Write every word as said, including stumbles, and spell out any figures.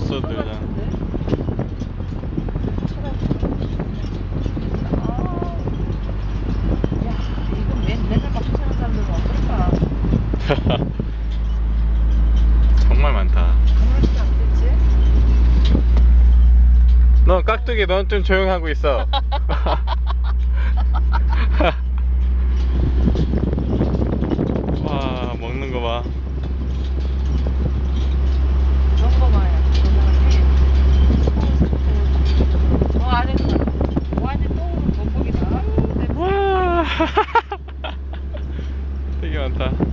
없어도 되잖아. 야, 이거 맨, 맨날 먹고 사는 사람들은 어떨까? 정말 많다. 아무렇지도 않겠지? 너 깍두기, 넌 좀 조용하고 있어. 와, 먹는 거 봐. 그런 거 봐요. 어, 안에 완전 똥으로 돋보기다. 아유, 냄새. 와. 되게 많다.